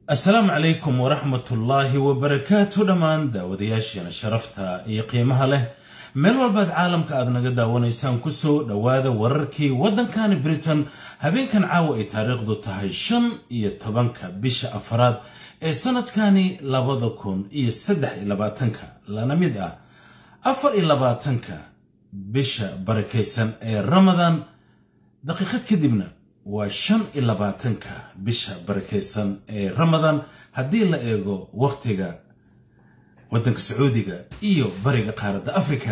السلام عليكم ورحمة الله وبركاته دمان داودياشينا شرفتا iyo qiimaha leh meel walba caalamka aad naga daawanaysaan ku soo dhawaada wararkii wadankan Britain habeenkan caawa ay taariikhdu tahay 15 bisha afraad ee sanadkani 2023 lana mid ah 24 bisha barakeysan ee Ramadan daqiiqad kadibna و25 bisha barakeysan ee Ramadan hadii la eego waqtiga wadanka Sacuudiga iyo bariga qaaradda Afrika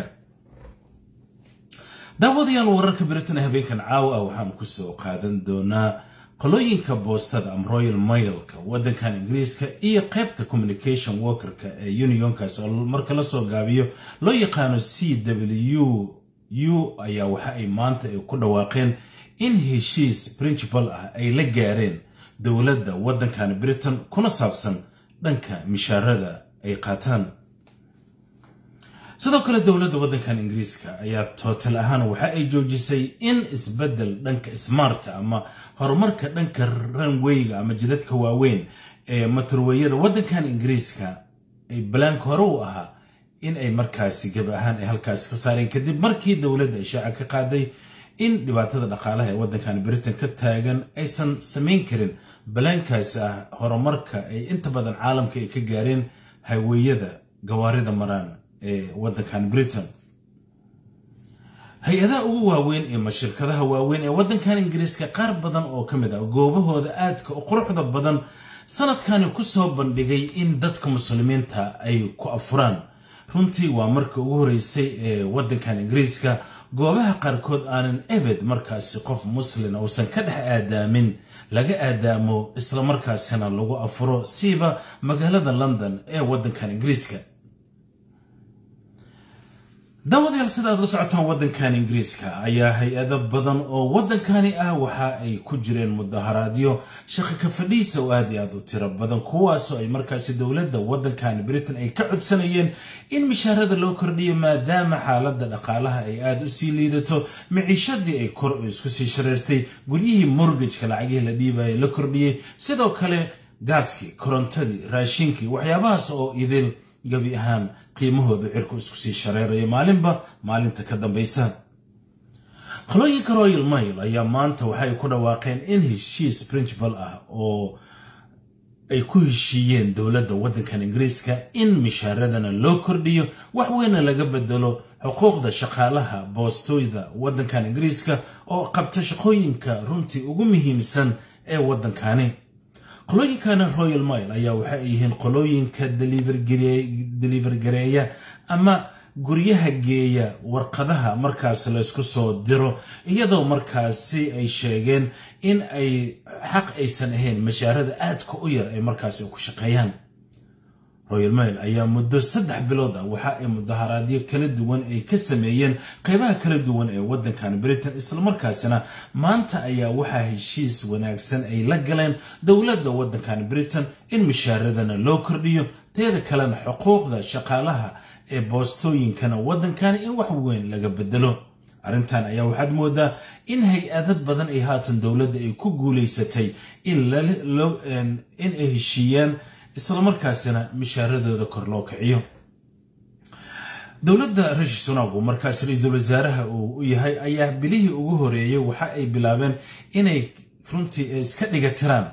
daawadayaal wararka Britain habeenkan caawa waxaan ku soo qaadan doonaa qolooyinka boostada am Royal Mailka wadankan Ingiriiska iyo qaybta communication workerka ee unionkaas oo marka la soo gaabiyo loo yaqaan CWU ayaa waxa ay maanta ku dhawaaqeen in heshiis principal ah ay la gaareen dawladda wadankan Britain kuna saabsan dhanka mishaarada ay qaataan sidoo kale dawladda wadankan Ingiriiska ayaa total ahaan waxa ay joojisay in isbedel dhanka smart ama horumarka dhanka runwayga ama jidadka waaweyn ee motorwayada wadankan Ingiriiska ay blank hore u ahaa in ay markaasi gab ahaan ay halkaas ka saareen kadib markii dawladda ay shaaca ka qaaday in dhibaatada dhaqaalaha ee wadankan Britain ka taagan aysan sameyn karin balaankaas ah horumarka ay inta badan caalamka ay ka gaareen highwayada gawaarida maraan ee wadankan Britain hay'adaha ugu waaweyn ee shirkadaha waaweyn ee wadankan Ingiriiska qaar badan oo kamid ah goobahooda aadka u quruxda badan sanadkan ku soo bandhigay in dadka muslimiinta ay ku afuraan runtii waa markii ugu horeysay ee wadankan Ingiriiska goobaha qaarkood aanan ebed markaasi qof muslim oo san ka dhex aadaamin laga aadaamo isla markaasina lagu afuro siiba magaalada London ee wadankan Ingiriiska dawadayaal sidaad la socotaan wadankan Ingiriiska ayaa hay'ado badan oo wadankani ah waxa ay ku jireen mudaharaadyo shaqo ka fadhiisa oo aad iyo aad u tiro badan kuwaas oo ay markaasi dawladda wadankan Britain ay ka codsanayeen in mishaarada loo kordhiyo maadaama xaaladda dhaqaalaha ay aad u sii liidato maciishadii ay kor isku sii shareertay guryihii mortgage-ka lacagihii la dhiibay la kordhiyay sidoo kale gaaskii korontadii raashinkii waxyaabahaas oo idil gabi ahaan qiimahoodu cirku isku sii shareerayo maalinta ka dambaysa qolooyinka Royal Mail ayaa maanta waxay ku dhawaaqeen in heshiis principal ah oo ay ku heshiiyeen dawladda wadankan Ingiriiska in mishaaradana loo kordhiyo wax weyn laga bedelo xuquuqda shaqaalaha boostooyda wadankan Ingiriiska oo qabta shaqooyinka runtii ugu muhiimsan ee wadankani qolooyinkan Royal Mail ayaa waxa ay yihiin qolooyinka deliver gareeya ama guryaha geeya warqadaha markaas la isku soo diro iyadoo markaasi ay sheegeen in ay xaq aysan ahayn mishaarada aadka u yar ay markaas ku shaqeeyaan Royal Mail ayaa muddo 3 bilood ah waxa ay mudaharaadyo kala duwan ay ka sameeyeen qaybaha kala duwan ee wadankan Britain isla markaasina maanta ayaa waxa heshiis wanaagsan ay la galeen dawladda wadankan Britain in mishaaradana loo kordhiyo teeda kalena xuquuqda shaqaalaha ee boostooyinkana wadankan in wax weyn laga bedelo arintan ayaa waxaad moodaa in hay'adad badan ay haatan dawladda ay ku guuleysatay in ay heshiiyaan isla markaasina mishaaradooda kor loo kiciyo dawladda Rishi Sunak markaas ra'iisul wasaaraha uu yahay ayaa bilihii ugu horeeyay waxa ay bilaabeen inay runtii iska dhigatiraan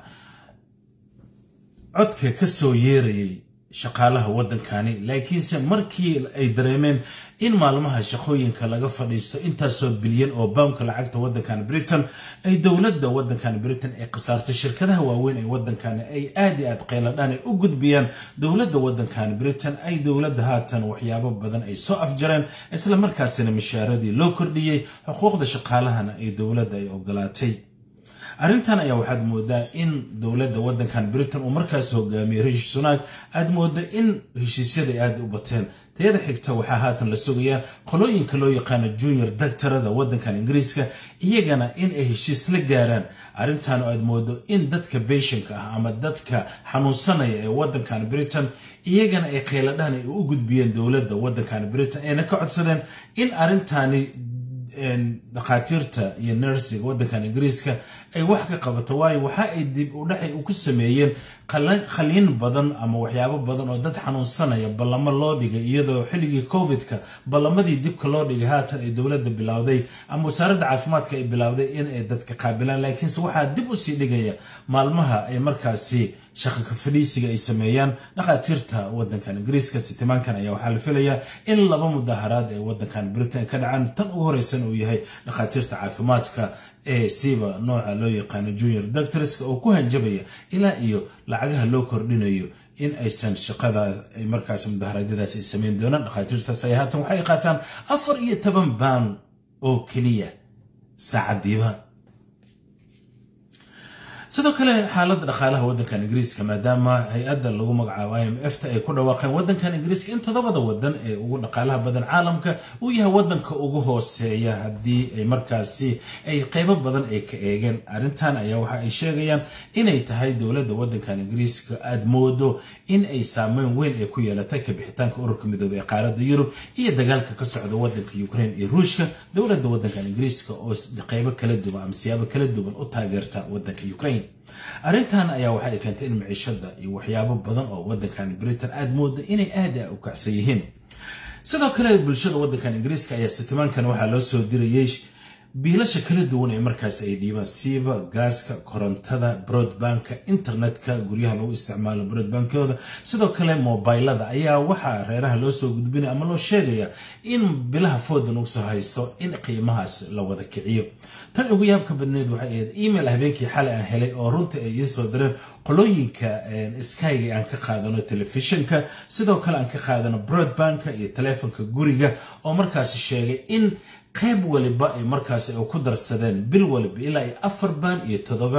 codka ka soo yeerayay shaqaalaha wadankani laakiinse markii ay dareemeen in maalmaha shaqooyinka laga fadhiisto intaasoo bilyan oo poundka lacagta wadankan Britain ay dawladda wadankan Britain ay qasaartay shirkadaha waaweyn ee wadankan ay aad iyo aad qeyladaan u gudbiyaan dawladda wadankan Britain ay dawladda haatan waxyaabo badan ay soo afjareen isla markaasina mishaaradii loo kordhiyay xuquuqda shaqaalahana ay dawladda ay ogolaatay arintan ayaa waxaad moodaa in dawladda wadankan Britain uu markaas hogaamiyay Rishi Sunak aad moodaa in heshiisyada aad u bateen teeda xigta waxa haatan la sugayaa qolooyinka loo yaqaan junior doctorada wadankan Ingiriiska iyagana in ay heshiis la gaaraan arintan aad moodo in dadka patientka ah ama dadka xanuunsanaya ee wadankan Britain iyagana ay qeyladaan ay u gudbiyeen dawladda wadankan Britain ee ka codsadeen in arintani dhaqaatiirta iyo nursing waddankan Ingiriiska ay wax ka qabato waayo waxa ay dib u dhaxay u ku sameeyeen qaliin badan ama waxyaabo badan oo dad xanuunsanaya balamo loo dhigay iyadoo xilligii Covid-ka balamadii dibka loo dhigay haatan ay dawladda bilowday ama wasaaradda caafimaadka ay bilowday in ay dadka qaabilaan laakiin waxa dib u sii dhigaya maalmaha ay markaasi shaqo ka fadhiisiga ay sameeyaan dhaqaatiirta waddankan Ingiriiska sitimaankan ayaa waxa la filayaa in laba mudaharaad ee waddankan Britain ka dhacaan tan ugu horeysan uu yahay dhaqaatiirta caafimaadka ee siiba nooca loo yaqaan junior doctors oo ku hanjabaya ilaa iyo lacagaha loo kordhinayo in aysan shaqada ay markaas mudaharaadyadaas ay sameyn doonaan dhaqaatiirtaas ay haatan waxay qaataan 14 baan oo kaliya saacadiiba sidoo kale xaaladda dhaqaalaha waddankan Ingiriiska maadaama hay'adda lagu magacaabo IMF ay ku dhawaaqeen waddankan Ingiriiska in todobada waddan ee ugu dhaqaalaha badan caalamka uu yahay waddanka ugu hooseeya haddii ay markaasi ay qaybo badan ay ka eegeen arrintan ayaa waxa ay sheegayaan inay tahay dawladda waddankan Ingiriiska aad moodo in ay saameyn weyn ay ku yeelatay ka bixitaanka ururka midowday ee qaaradda Yurub iyo dagaalka ka socda waddanka Ukraine iyo Ruushka dawladda waddankan Ingiriiska oo qaybo kala duwan ama siyaabo kala duwan u taageerta waddanka Ukraine arrintan ayaa waxa ay keentay in maciishada iyo waxyaabo badan oo waddankan Britain aad moodo inay aad u kacsan yihiin sidoo kale bulshada waddankan Ingiriiska ayaa sitimaankan waxa loo soo dirayay biilasha kala duwan ee markaas ay dhiibaan siiba gaaska korontada broadbandka internetka guryaha lagu isticmaalo broadbandkooda sidoo kale mobilada ayaa waxa reeraha loo soo gudbinay ama loo sheegaya in bilaha foodan uu soo hayso in qiimahaas la wada kiciyo tan ugu yaabka badneed waxa ay email habeenkii xalay aan helay oo runtii ay ii soo direen qolooyinka Sky aan ka qaadano telefishinka sidoo kale aan ka qaadano broadbandka iyo telefoonka guriga oo markaas sheegay in qayb waliba ay markaas ay ku darsadeen bil waliba ilaa 4 baan iyo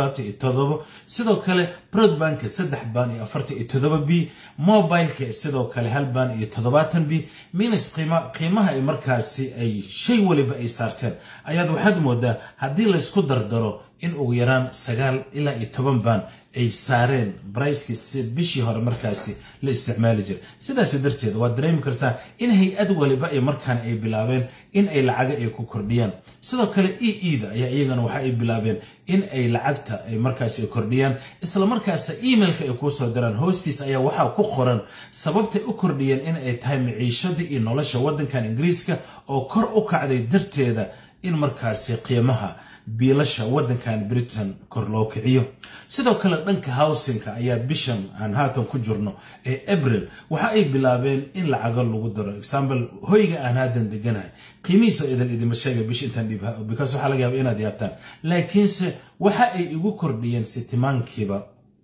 7 sidoo kale broadbandka 3 baan iyo 47 b mobileka sidoo kale 1 baan iyo 70 b minus qiimaha ay markaas ay shay waliba ay saarteen ayaad waxaad moodaa haddii la isku dardaro in ugu yaraan 9 ilaa 10 baan ay saareen price-kiisa bishii hore markaasi la isticmaali jiray sidaas darteed waa dareemi kartaa in hay'ad waliba ay markaan ay bilaabeen in ay lacag ay ku kordhiyaan sidoo kale EE-da ayaa iyagana waxa ay bilaabeen in ay lacagta ay markaasi ay kordhiyaan isla markaas emailka ay ku soo diraan hoostiis ayaa waxa ku qoran sababta ay u kordhiyeen in ay tahay maciishada iyo nolosha waddankan Ingiriiska oo kor u kacday darteeda in markaasi qiimaha biilasha waddankan Britain kor loo kiciyo sidoo kale dhanka housingka ayaa bishan aan haatan ku jirno ee April waxa ay bilaabeen in lacag lagu daro example hoyga aan hadan deganahay qiimihiisa idin sheegay bish intaan dhibha because waxa laga yaabaa inaad yaabtaan laakiinse waxa ay igu kordhiyeen sitimaankiiba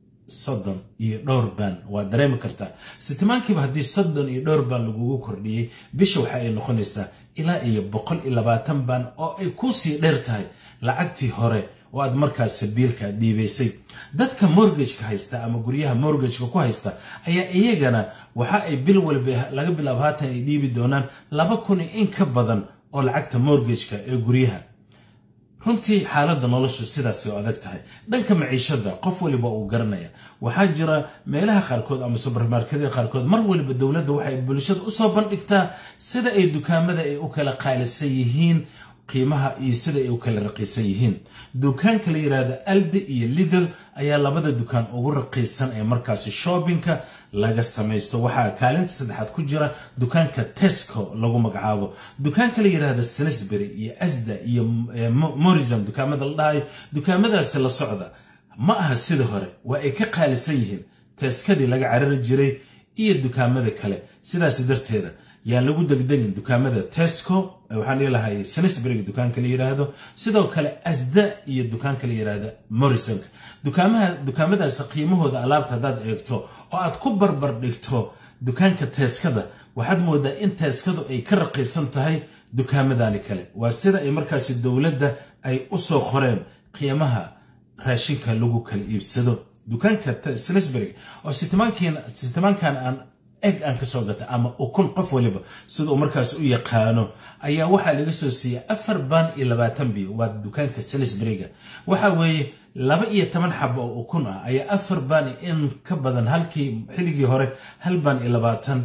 30 iyo dhowr baan waa dareemi kartaa sitimaankiiba haddii 30 iyo dhowr baan lagu kordhiyay bisha waxa ay noqonaysaa ilaa iyo 120 baan oo ay ku sii dheer tahay lacagtii hore oo aad markaas biilka dhiibaysay dadka mortgage-ka haysta ama guryaha mortgage-ka ku haysta ayaa iyagana waxa ay bil walba laga bilaabo haatan ay dhiibi doonaan 2,000 in ka badan oo lacagta mortgage-ka ee guryaha runtii xaaladda noloshu sidaas oo adag tahay dhanka maciishada qof waliba uu garanaya waxa jira meelaha qaarkood ama supermarketka qaarkood mar waliba dawladda waxay bulshada u soo bandhigtaa sida ay dukaamada ay u kala qaalisan yihiin qiimaha iyo sida ay u kala raqiisan yihiin dukaanka la yiraahdo Aldi iyo Lidl ayaa labada dukaan ugu raqiisan ee markaas shoppingka laga sameeysto waxa kaalinta saddexaad ku jira dukaanka Tesco lagu magacaabo dukaanka la yiraahdo Sainsbury iyo Asda iyo Morrison dukaamada la dhahay dukaamadaas la socda ma aha sida hore waa ay ka qaalisan yihiin Tesco-dii laga carari jiray iyo dukaamada kale sidaas darteeda yaa lagu degdegin dukaamada Tesco waxaan ilahay Sainsbury dukaanka la yiraahdo sidoo kale Asda iyo dukaanka la yiraahdo Morrison dukaamadaas qiimahooda alaabta dad eegto oo aad ku barbar dhigto dukaanka Tesco-da waxaad moodaa in Tesco-du ay ka raqiisan tahay dukaamadani kale waa sida ay markaas dawladda ay u soo qoreen qiimaha raashinka lagu kala iibsado dukaanka Sainsbury oo sitimaankan aan egg aan ka soo gatay ama ukun qof waliba sidoo markaas u yaqaano ayaa waxa laga soo siiyay 4 baan iyo 20 bi waa dukaanka Sainsbury waxa weeye 12 xabo oo ukun ah ayaa 4 baan in ka badan halkii xilligii hore 1 baan iyo 20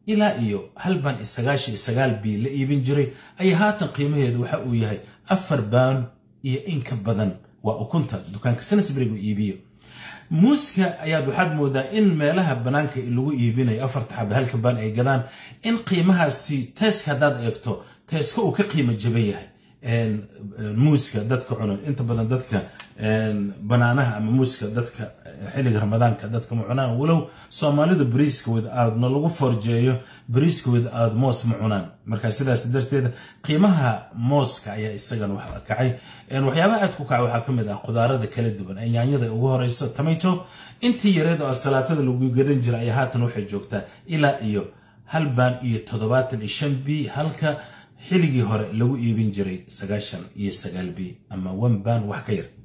ilaa iyo hal baan sagaal bii la iibin jiray ayaa haatan qiimaheedu waxa uu yahay 4 baan iyo in ka badan waa ukunta dukaanka Sainsbury uu iibiyo muuska ayaad waxaad moodaa in meelaha banaanka lagu iibinayo 4 xab halka baan ay gadaan in qiimahaasi teeska hadaad eegto teeska uu ka qiimo jaban yahay muuska dadka cuno inta badan dadka banaanaha ama muuska dadka xilliga ramadaanka dadka ma cunaan walow Soomaalidu bariiska wadaadna lagu forjeeyo bariiska wadaad moos ma cunaan marka sidaas darteed qiimaha mooska ayaa isagan wax kacay waxyaabaha aad ku kacay waxa kamid ah qudaarada kala duwan yaanyada ugu horeyso tomato intii yareed oo salaatada lagu gadan jiray ayaa haatan waxay joogtaa ilaa iyo hal baan iyo 75 bi halka xilligii hore lagu iibin jiray 99 bi ama 1 baan wax ka yar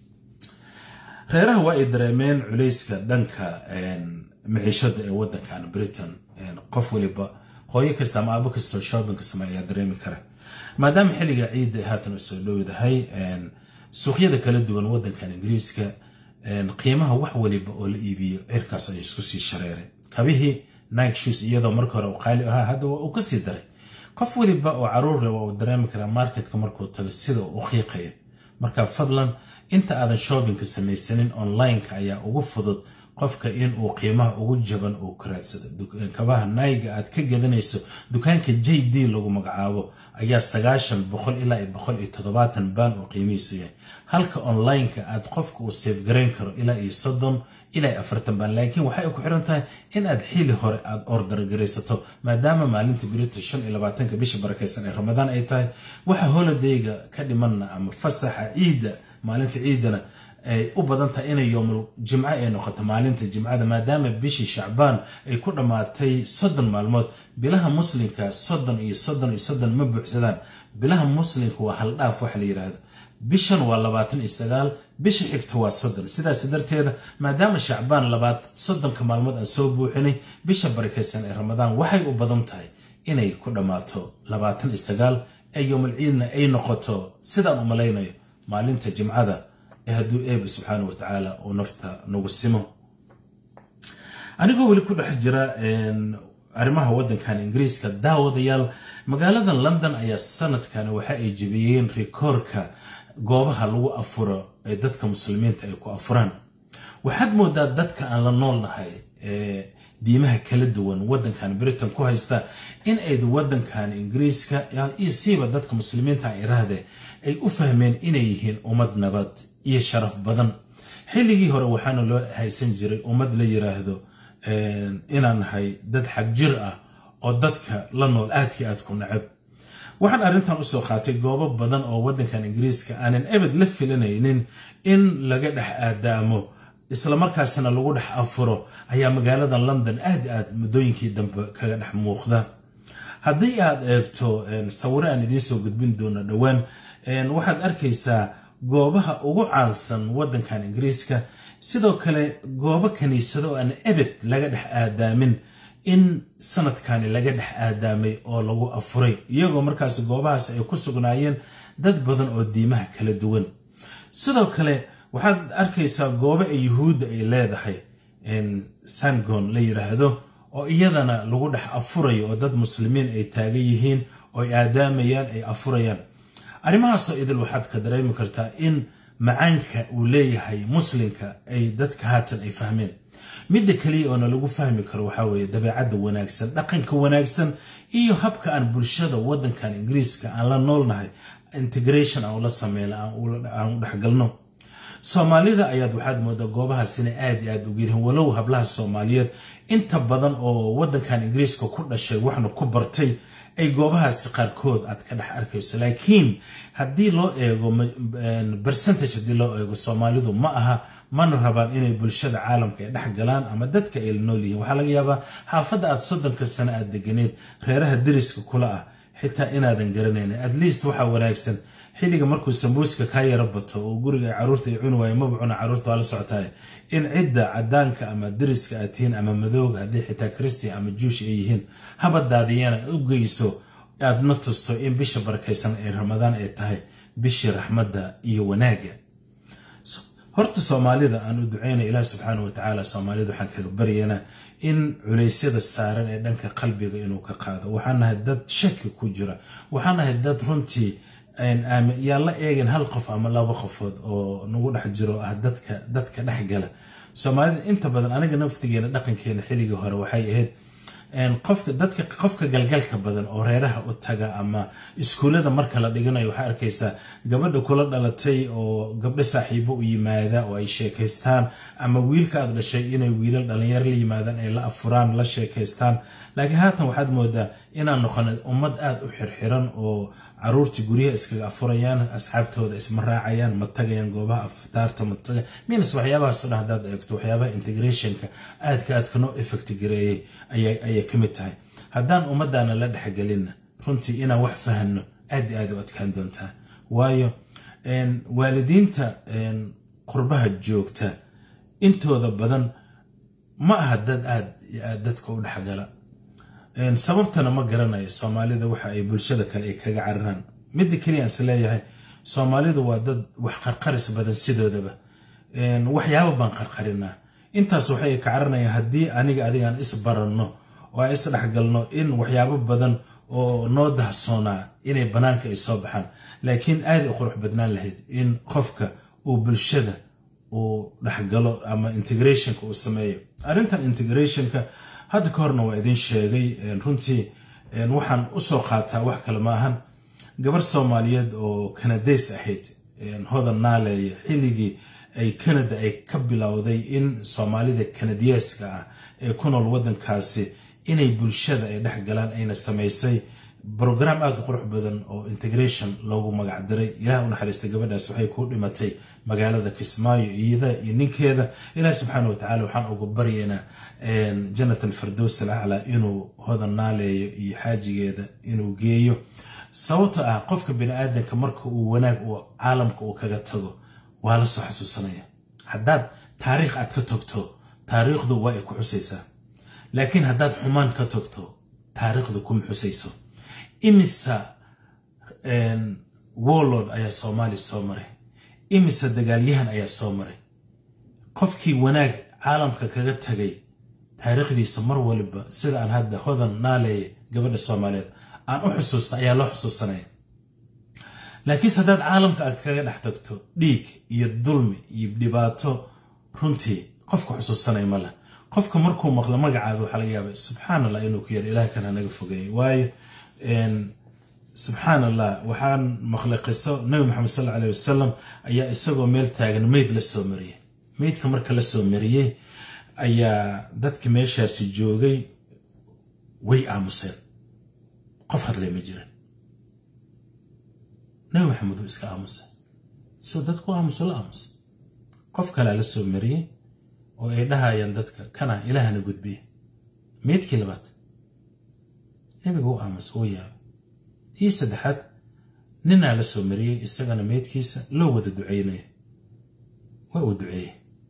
reeraha waa ay dareemeen culayska dhanka maciishada ee wadankan Britain qof waliba hooyo kasta ama aabo kasta shopping ka sameeya dareemi kara maadaama xilliga ciid haatan soo dhowdahay suuqyada kala duwan wadankan Ingiriiska qiimaha wax waliba oo la iibiyo cirkaas ay isku sii shareeray kabihii Nike shoes iyadoo markii hore qaali ahaa hadda uu ka sii daray qof waliba oo caruur leh oo dareemi kara marketka markuu tago sida uu qiiqayo marka fadlan inta aadan shopping ka samaysanin online ka ayaa ugu fudud qofka in uu qiimaha ugu jaban oo ka raadsado kabaha Nike aad ka gadanayso dukaanka JD lagu magacaabo ayaa 90 ilaa 170 baan oo qiimihiisu yahay halka online ka aad qofka uu save gareyn karo ilaa 30 ilaa 40 baan laakiin waxay ku xiran tahay in aad xilli hore aad order gareysato maadaama maalinta British 25 bisha barakeysan ee Ramadaan ay tahay waxa holiday-ga ka dhimanna ama fasaxa ciida maalinta ciidana ay u badan tahay inay yoomul jimca ay noqoto maalinta jimcada maadaama bishii Shacbaan ay ku dhamaatay 30 maalmood bilaha muslimka 30 ma buuxsadaan bilaha muslimka waa hal dhaaf wax la yiraahdo bishan waa 29 bisha xigta waa 30 sidaas darteeda maadaama Shacbaan 30 maalmood aan soo buuxinay bisha barakeysan ee Ramadaan waxay u badan tahay inay ku dhamaato 29 ay yoomul ciidna ay noqoto sidaan u maleynayo maalinta jimcada haduu eeb subhanahu wa ta'ala oo nafta nagu simo anigoo wali ku dhex jira arimaha wadankan Ingiriiska daawadayaal magaalada London ayaa sanadkan waxa ay jibiyeen rikoorka goobaha lagu afuro ee dadka muslimiinta ay ku afuraan waxaad moodaa dadka aan la noolnahay diimaha kala duwan wadankan Britain ku haysta in ay wadankan Ingiriiska iyo siiba dadka muslimiinta ay raadeen ay u fahmeen inay yihiin ummad nabad iyo sharaf badan xilligii hore waxaana loo haysan jiray ummad la yiraahdo inaan nahay dad xaq jir ah oo dadka la nool aad ku nacab waxaan arintan u soo qaatay goobo badan oo wadankan Ingiriiska aanan abad la filanaynin in laga dhex aadaamo isla markaasna lagu dhex afuro ayaa magaalada London aad mudooyinkii dambe kaga dhex muuqda haddii aad eegto sawir aan idin soo gudbin doono dhawaan waxaad arkaysaa goobaha ugu caansan wadankan Ingiriiska sidoo kale goobo kaniisado aan abad laga dhex aadaamin in sanadkan laga dhex aadaamay oo lagu afuray iyagoo markaas goobahaas ay ku sugnaayeen dad badan oo diimaha kala duwan sidoo kale waxaad arkaysaa goobo ay Yahuudda ay leedahay Sangon la yiraahdo oo iyadana lagu dhex afurayo oo dad muslimiin ay taagan yihiin oo ay aadaamayaan ay afurayaan arimahaas oo idil waxaad ka dareemi kartaa in macaanka uu leeyahay muslimka ay dadka haatan ay fahmeen midda kaliya oo lagu fahmi karo waxa weeye dabeecadda wanaagsan dhaqanka wanaagsan iyo habka aan bulshada wadankan Ingiriiska aan la noolnahay integration aan la sameeyay aan dhaxgalno Soomaalida ayaad waxaad moodaa goobahaas inay aad ugu yihiin walow hablaha Soomaaliyeed inta badan oo wadankan Ingiriiska ku dhashay waxna ku bartay ay goobahaas qaarkood aad ka dhex arkayso laakiin haddii loo eego percentage haddii loo eego Soomaalidu ma aha mana rabaan inay bulshada caalamka ay dhex galaan ama dadka ay nool yihiin waxa laga yaabaa xaafadda aad 30 sano aad deganeed reeraha deriska kula ah xitaa inaadan garanaynin at least waxa wanaagsan xilliga markuu sambuuska ka yara bato oo guriga caruurta ay cunwaayeen ma bucuna caruurta la socotay in cidda cadaanka ama deriska atiin ama madowga hadii xitaa Christian ama Jewish ay yihiin habadaadiyana u geyso aad na tusto in bisha barakeysan ee Ramadaan ay tahay bishii raxmadda iyo wanaaga horta Soomaalida aan u duceeyna Ilaahay subhanahu wa ta'ala Soomaalida waxaan kaga baryeena in culeysyada saaran ee dhanka qalbiga inuu ka qaado waxaan nahay dad shaki ku jira waxaan nahay dad runtii yaa la eegin hal qof ama laba qofood oo nagu dhex jiro ah dadka dhex gala Soomaalida inta badan aniga naftigeena dhaqankeena xilliga hore waxay ahayd qofka galgalka badan oo reeraha u taga ama iskuulada marka la dhiganayo waxa arkaysa gabadha kula dhalatay oo gabdho saaxiibo u yimaada oo ay sheekaystaan ama wiilka aad dhashay inay wiilal dhalinyaro la yimaadaan ay la afuraan la sheekaystaan laakiin haatan waxaad moodaa inaan noqonay ummad aad u xirxiran oo caruurtii guryaha iskaga afurayaan asxaabtooda isma raacayaan ma tagayaan goobaha aftaarta ma tagay minas waxyaabahaas oo hadaad eegto waxyaabaha integrationka aadka no effect gareeyay ayay ka mid tahay haddaan ummadana la dhaxgalina runtii inaan wax fahanno aad u adkaan doontaa waayo waalidiinta qurbaha joogta intooda badan ma aha dad aad dadka u dhaxgala sababtana ma garanayo Soomaalida waxa ay bulshada kale ay kaga cararaan mid kaliya aan leeyahay Soomaalidu waa dad wax qarqaris badan sidoodaba waxyaabo baan qarqarinaa intaas waxay ka caranayaan hadii adigaan is baranno oo is dhaxgalno in waxyaabo badan oo noo dahsoona inay banaanka ay soo baxaan laakiin aad u qurux badnaan lahayd in qofka uu bulshada uu dhaxgalo ama integrationka uu sameeyo arintan integrationka hadda ka horna waa idin sheegay runtii waxaan u soo qaataa wax kale ma ahan gabar Soomaaliyeed oo Canadays ahayd hodan naaleey xilligii ay Canada ay ka bilowday in Soomaalida Canadiyeska ah ee ku nool wadankaasi inay bulshada ay dhaxgalaan ayna sameysay program aad u qurux badan oo integration loogu magac daray Ilaahay u naxariistay gabadhaas waxay ku dhimatay magaalada Kismaayo iyada iyo ninkeeda Ilaahay subxaanahu wa ta'aala waxaan ugu baryeena jannat al-firdaws al-a'la inuu hodan naaleeyo iyo xaajigeeda inuu geeyo sababta ah qofka bini'aadamka marka uu wanaag oo caalamka uu kaga tago waa la soo xasuusanaya haddaad taariikh aad ka tagto taariikhdu waa ay ku xusaysaa laakiin haddaad xumaan ka tagto taariikhdu kuma xusayso imisa warlord ayaa Soomaali soo maray imisa dagaalyahan ayaa soo maray qofkii wanaag caalamka kaga tagay taariikhdiisa mar waliba sida aan hadda hodan naaleey gabadha Soomaaliyeed aan u xusuusta ayaa loo xusuusanaya laakiin haddaad caalamka aad kaga dhex tagto dhiig iyo dulmi iyo dhibaato runtii qofka xusuusanay ma laha qofka markuu maqlo magacaada waxa laga yaabaa subxaanallah inuu ku yar Ilaahay kan naga fogeeyay waayo subxaanallah waxaan maqlay qiso Nabi Muhammad sallallahu alayhi wasallam ayaa isagoo meel taagan meyd la soo mariyay meydka marka la soo mariyay ayaa dadka meeshaasi joogay way aamuseen qof hadlay ma jirin Nabi Muhammad iska aamusay soo dadku aamuso la aamus qof kale la soo mariyay oo ay dhahayaan dadka kana Ilaahna gudbiye meydkii labaad nabigu aamus oo yaa tii saddexaad nina la soo mariyay isagana meydkiisa loo wada duceynay waa uu duceeyay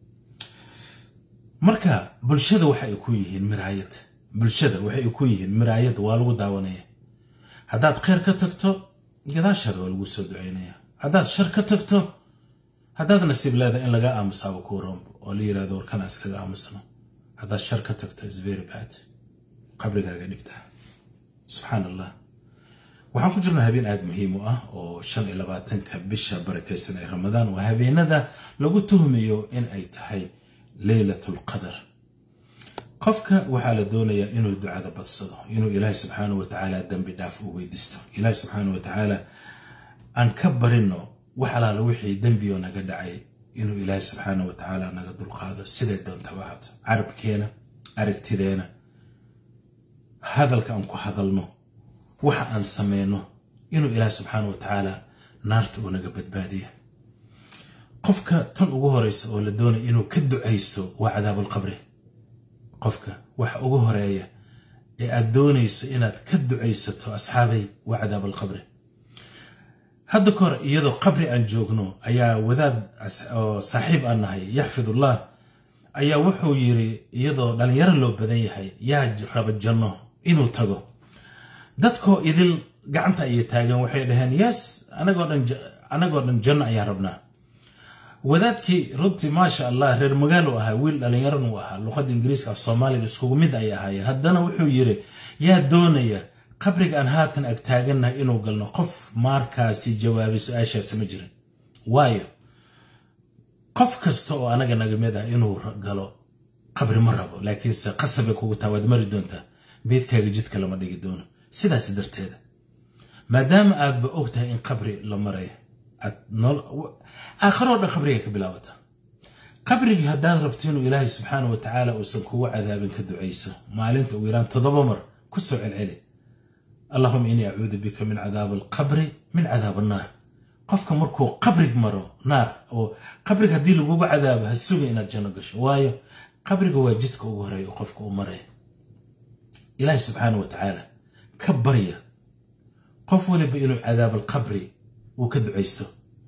marka bulshada waxa ay ku yihiin miraayad bulshada waxa ay ku yihiin miraayad waa lagu daawanaya haddaad khayr ka tagto gadaashada waa lagu soo duceynaya haddaad shar ka tagto haddaad nasiib leedahay in laga aamusaabo ku rombo oo la yiraahdo warkana iskaga aamusno haddaad shar ka tagto is very bad qabrigaaga dhibta subxaanallah waxaan ku jirnaa habeen aad muhiim u ah oo 25ka bisha barakeysan ee Ramadaan waa habeenada lagu tuhmayo in ay tahay Laylatul Qadr qofka waxa la doonayaa inuu ducada badsado inuu Ilaahay subxaanahu wa ta'aala dambi dhaaf u weydiisto Ilaahay subxaanahu wa ta'aala aan ka barino waxa la wixii dambi oo naga dhacay inuu Ilaahay subxaanahu wa ta'aala naga dulqaado sidee doontaba haato carabkeena aragtideena hadalka aan ku hadalno waxa aan sameeyno inuu Ilaahay subxaanahu wa ta'aala naarta uu naga badbaadiyo qofka tan ugu horeysa oo la doonayo inuu ka duceysto waa cadaabul qabri qofka waxa ugu horeeya ee aad doonayso inaad ka duceysato asxaabay waa cadaabul qabri hadda kor iyadoo qabri aan joogno ayaa wadaad saaxiib aan nahay yaxfidullah ayaa wuxuu yiri iyadoo dhalinyaro loo badan yahay yaa raba janno inuu tago dadkoo idil gacanta ay taagan waxay dhaheen yes anagoo dhan janno ayaa rabnaa wadaadkii runtii maasha allah reer magaalo ahaa wiil dhalinyaran uu ahaa luqadda ingiriiska af soomaaliga iskugu mid ay ahaayeen haddana wuxuu yiri yaa doonaya qabriga aan haatan ag taaganahay inuu galno qof markaasi jawaabay su'aashaas ma jirin waayo qof kasta oo anaga naga mid ah inuu galo qabri ma rabo laakiin se qasab ay kugu taawad mari doontaa beedkaaga jidka lama dhigi doono sidaas darteeda maadaama aad ba ogtahay in qabri la maray آخر ولا خبرية كبلاوتها قبري هدان ربتين إلهي سبحانه وتعالى وسنكو عذاب كدعيسة ما علمت ويران تضبمر كسر العلي اللهم إني أعوذ بك من عذاب القبر من عذاب النار قفك مركو قبرك مرو نار أو قبرك هدي له عذاب هالسوق إن الجنة قش وايو قبرك واجدك وهري وقفك ومري إلهي سبحانه وتعالى كبرية قفوا لي بإنه عذاب القبر وكدعيسته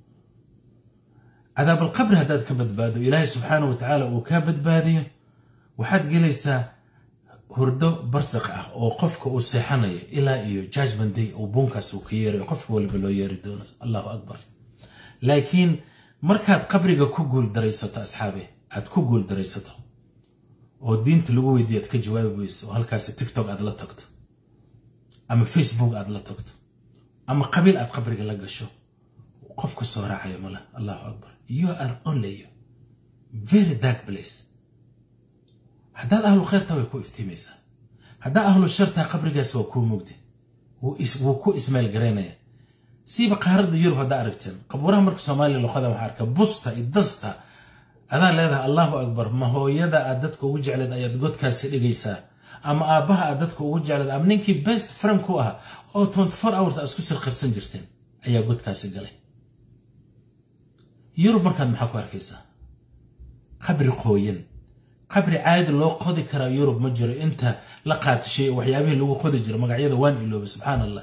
عذاب القبر هداد كبد بادو إلهي سبحانه وتعالى وكابد بادي وحد جلسة هردو برسقة أو قفك أو سيحانية إلى إيو جاجمن دي أو بونكاس وكييري وقفك ولا بلو ياري دونس الله أكبر لكن مركات قبرك كوغول دريسة أصحابي هاد كوغول دريسته ودين تلوي ديت كجواب بيس وهالكاس تيك توك أدلا تكت أما فيسبوك أدلا تكت أما قبيل أد قبرك لقشو وقفك الصراحة يا مولا الله أكبر you are only you very dark place هذا أهل الخير توا يكون افتيميسا هذا أهل الشر تا قبرك سو كو مجدي وكو اسماعيل جرينيا سيب قهرد يرو هذا عرفتين قبورها مرك سومالي لو خذها محاركة بسطة إدسطة هذا لذا الله أكبر ما هو يدا أدتك وجع لد أيد قد كاسر جيسا أما أبها أدتك وجع لد أمنينكي بس فرنكوها أو 24 hours أسكس الخرسن جرتين أي قد كاسر جلي يوروب مركان محاكو أركيسا قبر قوين قبر عاد لو قضي كرا يوروب مجري انت لقات شيء وحيابيه لو قضي جري مقعيده وان إلو سبحان الله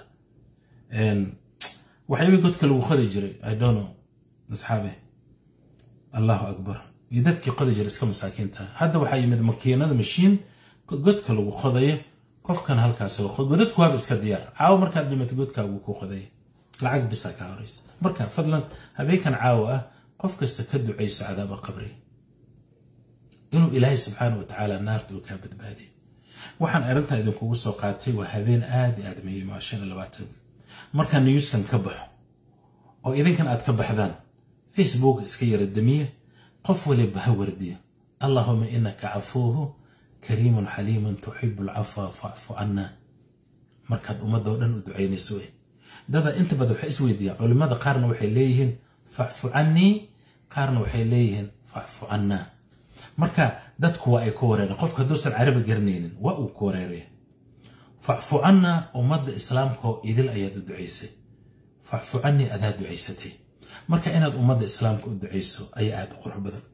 وحيابيه قدك لو قضي جري I don't know أصحابي الله أكبر يدتك قضي جري اسكا مساكين تا هذا وحي مد مكينة مشين قدك لو قضي قف كان هالكاسو قدك واب اسكا ديار عاو مركان بمت قدك وكو قضي العقب بساكا هوريس مركان فضلا هبي كان عاوة قفك استكدوا عيسى عذاب قبري إنه إلهي سبحانه وتعالى النار دوكابد بادي وحن أرنتها إذن كوغو سوقاتي وهابين آدمي معشان اللباتن مركان نيوز كان كبح أو إذن كان أتكبح ذان فيسبوك اسكير الدمية قف ولبها وردية اللهم إنك عفوه كريم حليم تحب العفو فاعف عنا مركاد أمده ودن ودعيني سوي دادا انت بدو حيسوي دي علماء قارن وحي ليهن فاعف عني قارن وحي ليهن فاعف عنا مركا دادك waa ay ku wareereen qofka doosan carabi garneenin waa uu ku wareeray fa'fu anna ummadda islaamka oo idil ayaad u duceysay fa'fu anni adaa duceysatay marka inaad ummadda islaamka u duceyso ayaa aad qurux badan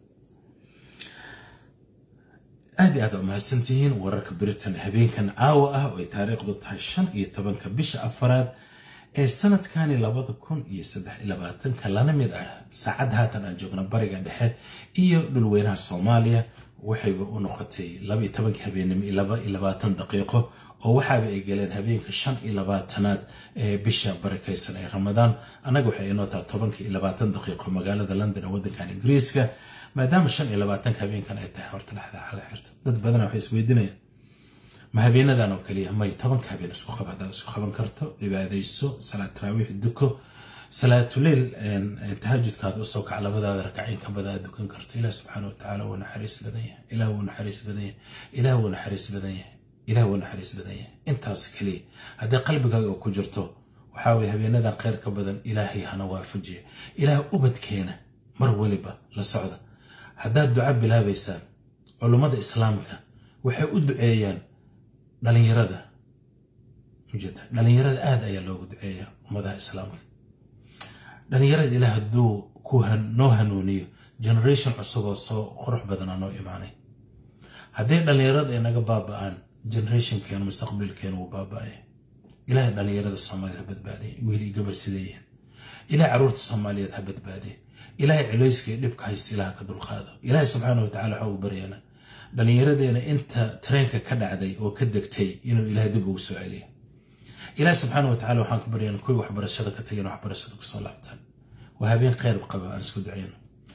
aad u mahadsantihiin wararka Britain habeenkan caawa ah oo taariikhdu tahay 15 bisha afraad ee sanadkani 2023 kalana mid ah saacad haatan aan joogna bariga dhexe iyo dhulweynaha Soomaaliya waxay u noqotay 12 habeenimo 20 daqiiqo oo waxaaba ay galeen habeenka 25aad ee bisha barakaysan ee Ramadaan anaga waxay inoo tahay 20 daqiiqo magaalada London ee wadankan Ingiriiska maadaama 25 habeenkan ay tahay horta laxda xal xirta dad badan waxay isweydiinayaan ما هبينا ذا نوكليه ما يطبن كهبين اسكو خبر هذا اسكو خبر كرتو لبعد يسو صلاة تراويح دكو صلاة الليل تهجد كهذا الصوك على بدا ركعين كبدا دكن كرتو إله سبحانه وتعالى ونحرس بدنيه إله ونحرس بدنيه إله ونحرس بدنيه إله ونحرس بدنيه أنت سكلي هذا قلبك وكجرته وحاول هبينا ذا خير كبدا إلهي هنا وافجي إله أبد كينا مر ولبا للصعدة هذا الدعاء بلا بيسان علماء إسلامك وحي أدعيان dhalinyarada mujada dhalinyarada aad ayaa loogu duceeyaa ummadaha islaamka dhalinyarada ilaahay duu ku noo hanuuniyo generation cusub oo soo qurux badan oo imaanay hadii dhalinyarada ay naga baaba'aan generation keen mustaqbalkeen uu baaba'ay ilaahay dhalinyarada Soomaaliyeed badbaadiyo wiil iyo gabar sideeyeen ilaahay caruurta Soomaaliyeed ha badbaadiyo ilaahay culayska dhibka haysta ilaahay ka dulqaado ilaahay subxaanahu wa ta'aala waxa uu baryaana dhalinyaradeena inta tareenka ka dhacday oo ka degtay inuu ilaahay dib ugu soo celiyo ilaahay subxaanahu wa ta'aala waxaan ka baryaana kuwi waxbarashada ka tagay waxbarashada ku soo laabtaan وهابين خير وقبا أنسكو دعينا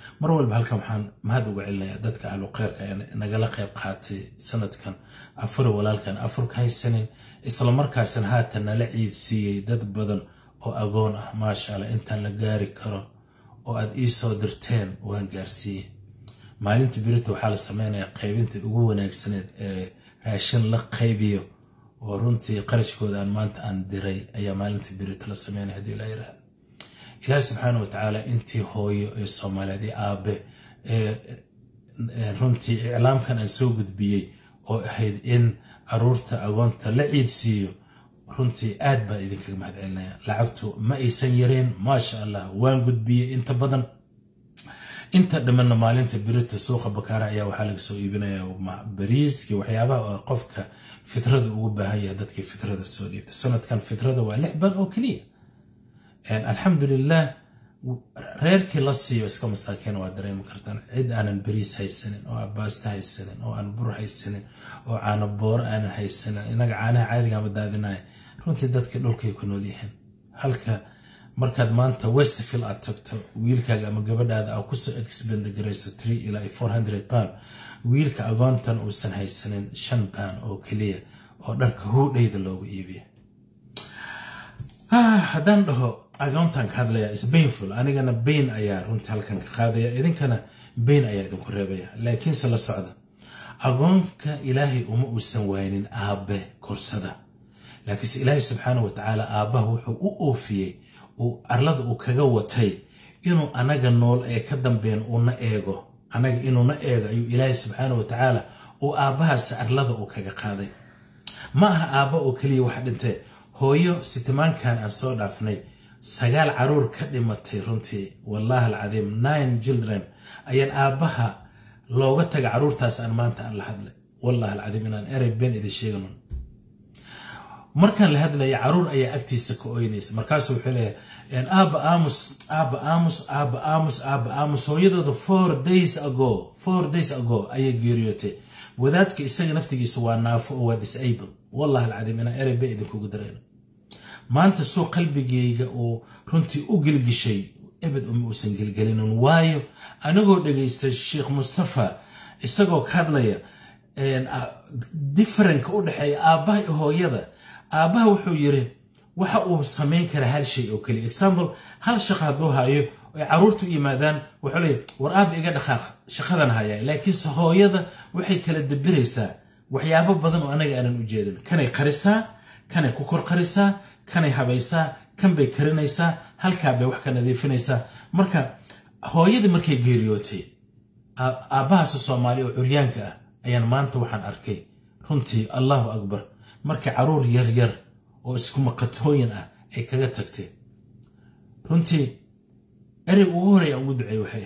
marwal halkan waxaan mahad uga celinayaa dadka ahlu khayrka ee nagala qayb qaatay sanadkan afar walaalkan afurka haysanin isla markaasna haatan nala ciidsiiyay dad badan oo agoon ah maasha Allah intaan la gaari karo oo aad ii soo dirteen waan gaarsiiyay maalinta birita waxaa la sameeyaa qaybinta ugu wanaagsaneed ee raashin la qaybiyo oo runtii qarashkooda aan maanta aan diray ayaa maalinta birita la sameeyaa hadii la yiraahdo ilaahay subxaanahu wa ta'ala intii hooyo ee Soomaaliyeed aabe runtii iclaamkan aan soo gudbiyay oo ahayd in aruurta agoonta la ciidsiiyo runtii aad baa idinkaga mahad celinaya lacagtu ma aysan yareen maasha Allah waan gudbiyay inta badan inta dhamanna maalinta birita suuqa Bakaara ayaa waxa laga soo iibinayaa bariiski waxyaabaha qofka fitrada ugu baahan yahay dadka fitrada soo dhiibta sanadkan fitrada waa 6 ban oo kaliya alxamdulillah reerkii la siiyo iska masaakiin waa dareemi kartaan cid aanan bariis haysanin oo baasta haysanin oo aan bur haysanin oo caano boor aan haysanin inaga caanaha caadiga ma daadinay runtii dadka dhulkay ku nool yihiin halka markaad maanta Westfield aad tagto wiilkaaga ama gabadhaada aad ku soo expend gareyso 3 ilaa 400 pound wiilka agoontan uusan haysanin 5 pound oo kaliya oo dharka hoodayda loogu iibiyo haddaan dhaho agoontan ka hadlaya is painful anigana pain ayaa runtii halkan ka qaadaya idinkana pain ayaa idinku reebaya laakiin se la socda agoonka ilaahay uma uusan waynin aabe korsada laakiin ilaahay subxaanahu wa ta'ala aabaha wuxuu u oofiyay oo arlada uu kaga watay inuu anaga nool ee ka dambeyn una eego anaga inuu na eego ayuu ilaahay subxaanahu wa ta'ala oo aabahaas arlada uu kaga qaaday ma aha aaba oo kaliya wax dhintay hooyo sitamaankan aan soo dhaafnay 9 caruur ka dhimatay runtii wallahi alcadiim 9 children ayaan aabaha looga tagay caruurtaas aan maanta aan la hadlay wallahi alcadiim inaan eray been idin sheegano markaan la hadlay caruur ayaa agtiisa ka ooynaysa markaas wuxuu leeyahay aba aamus hooyadooda 4 days ago ayay geeriyootay wadaadka isaga naftigiisa waa naafo oo waa disable wallahi alcadiim inaan eray been idin kugu dareeno maanta soo qalbigeyga oo runtii u gilgishay abad uusan gilgelinin waayo anagoo dhageystay Sheikh Mustafa isagoo ka hadlaya different u dhaxay aabaha iyo hooyada aabaha wuxuu yiri waxa uu sameyn kara hal shay oo kaliya example hal shaqo haduu hayo ay caruurtu yimaadaan wuxuu leeyahay war aab iga dhaqaaq shaqadan haya laakiin hooyada waxay kala dabiraysaa waxyaabo badan oo anaga aanan u jeedin kanay qarisaa kanay ku kor qarisaa kanay habaysaa kan bay karinaysaa halka bay wax ka nadiifinaysaa marka hooyada markay geeriyootay aabaha Soomaali oo curyaanka ah ayaan maanta waxaan arkay runtii Allahu akbar marka caruur yar oo isku maqatooyin ah ay kaga tagtay runtii eray ugu horeeyay ugu duceeyay waxay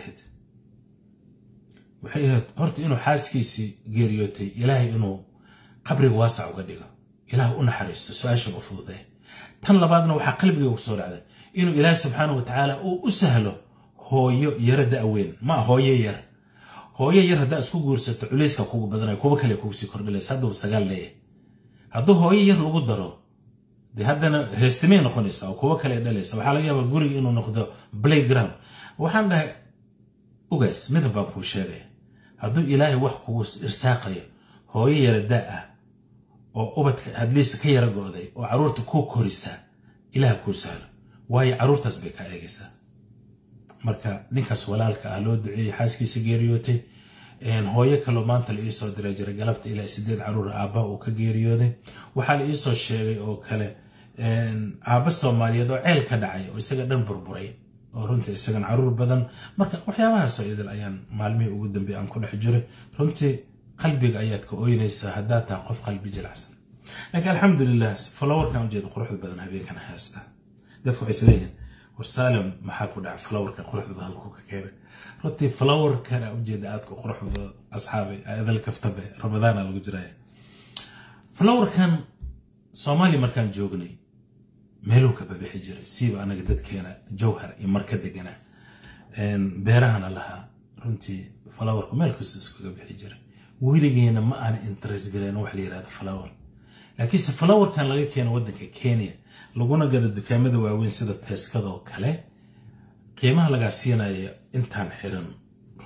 ahayd horta inuu xaaskiisi geeriyootay ilaahay inuu qabriga waasac uga dhigo ilaahay u naxariisto su'aasha u fududay tan labaadna waxa qalbiga ku soo dhacday inuu ilaahay subxaanahu wa ta'ala uu u sahlo hooyo yar da'weyn ma hooyo yar hada isku guursato culayska kugu badanay kuba kale kugu sii kordhilaysa haduu 9 leeyahay haduu hooyo yar lagu daro de hadana heestimay noqonaysa oo kuba kale dhalaysa waxa laga yaabaa guriga inuu noqdo playground waxaan dhahay ugaas midab baan ku sheegay haduu ilaahay wax kugu irsaaqayo hooyo yar daa oo ubadka hadliisa ka yara gooday oo caruurta ku korisa ilaahay ku sahlo way caruurtaas bay ka eegaysaa marka ninkaas walaalka ah loo duceeyay xaaskiisa geeriyootay hooyo kale maanta la soo diray jiray galabta ilaa 8 caruur aaba oo ka geeriyooday waxa la soo sheegay oo kale aaba Soomaaliyeed oo ceel ka dhacay oo isaga dhan burburay oo runtii isaga caruur badan marka waxyaabaha soo idil ayaan maalmihii ugu dambeeyay aan ku dhex jiray runtii qalbiga ayaad ka ooynaysaa hadaa taa qof qalbi jilicsan laakiin alxamdulillah flower kan jeedo quruxda badan habeenkan haysta dadku waxay isleeyihiin warsalem maxaa ku dhacay flower ka quruxda badan ku ka keenay runtii flower kan u jeedo aad ku quruxda asxaabi adal kaftabe ramadaan lagu jiray flower kan Soomaali markaan joognay meelo ka bixi jiray siiba anaga dadkeena jawhar iyo marka degana beerahana laha runtii flower ku meel kasta isku bixi jiray wiligeena ma aan interest galeen wax la yiraahdo flower laakiin se flower kan laga keeno wadanka Kenya laguna gado dukaamada waaweyn sida Tesco oo kale qiimaha laga siinayo intaan xiran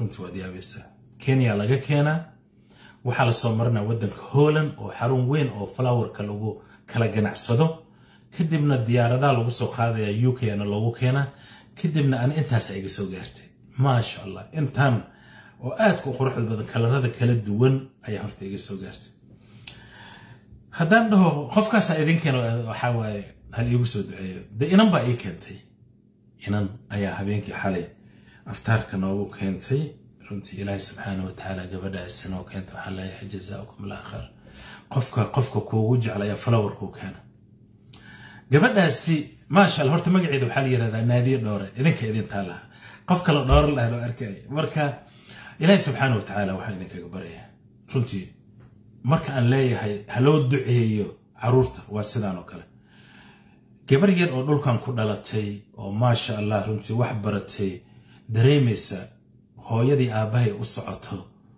runtii waad yaabaysaa Kenya laga keenaa waxa la soo marnaa wadanka Holland oo xarun weyn oo flowerka lagu kala ganacsado kadibna diyaaradaha lagu soo qaadaya UK ana lagu keenaa kadibna aan intaas ay soo gaartay ma sha Allah intaan oo aad ku quruxda badan kalarada kala duwan ayaa horta iga soo gaartay haddaan dhaho qofkaas idinkan waxa waaye hal igu soo duceeyo inan baa ii keentay inan ayaa habeenkii xalay aftaarka noogu keentay runtii Ilaahay subhanahu wa ta'ala gabadhaas inoo keentay waxa la yahay jazaakum Allah khair qofka kuugu jecel ayaa flower ku keena gabadhaasi ma sha Allah horta magaceedu waxa la yiraahdaa Naadiya Dhoore idinka idin taala qof kale dhoor la helo arkay marka Ilaahay subhanahu wa ta'ala waxa idinkaga baraya runtii marka aan leeyahay haloo duceeyo caruurta waa sidaan oo kale gabar yar oo dhulkan ku dhalatay oo ma sha Allah runtii wax baratay dareemaysa hooyadii aabahay u socoto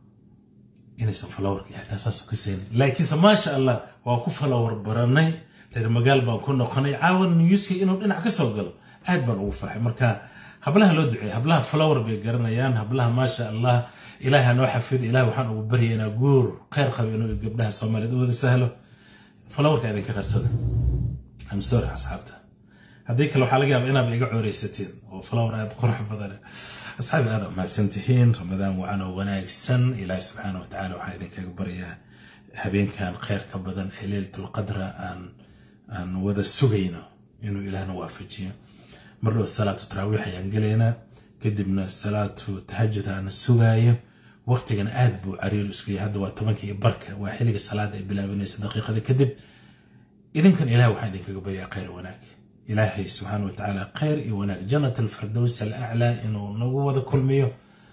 inaysan flower ihsaaso ka seenay laakiin ma sha Allah waa ku flower baranay reer magaal baan ku noqonay caawan newska inuu dhinac ka soo galo aad baan ugu farxay marka hablaha loo duceeyo hablaha flower bay garanayaan hablaha ma sha Allah ilaahay noo xafid ilaahay waxaan ugu baryaynaa guur khayr qabo inuu gabdhaha Soomaaliyeed wada sahlo flowerka idinka qarsada am sorry asxaabta hadii kale waxa laga yaabaa inaad iga cooreysateen oo flower aad qurux badan asxaabi aad ma santihiin ramadaan waana wanaagsan ilaahay subhanahu wa ta'ala waxa idinkaga baryaa habeenkan khayr ka badan ee leelatul qadra aan wada sugayno inuu ilaahna waafajiyo marro salaatu tarawih ayaan galeena kadibna salaatu tahajjud aan sugaayo waqtigan aad buu cariir isku yahay hadda waa 10 barka waa xilliga salaada ay bilaabanayso daqiiqada kadib idinkan ilaahay waxa idinkaga baryaa khayr wanaag ilaahay subhanahu wa ta'ala khayr iyo wanaag jannatul firdaws al-a'la inuu nagu wada kulmiyo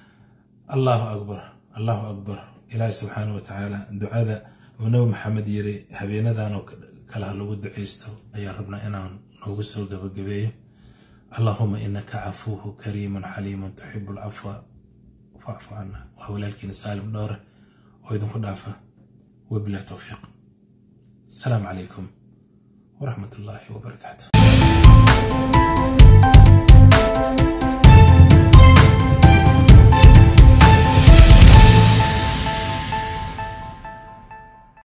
Allahu akbar ilaahay subhanahu wa ta'ala ducada ونو محمد يري هبينا دانو كلا لو دعيستو أي ربنا إنا نوصل جبجبيه اللهم إنك عفوه كريم حليم تحب العفو فاعف عنا وهو لكن سالم نور وإذن خدافة وبلا توفيق السلام عليكم ورحمة الله وبركاته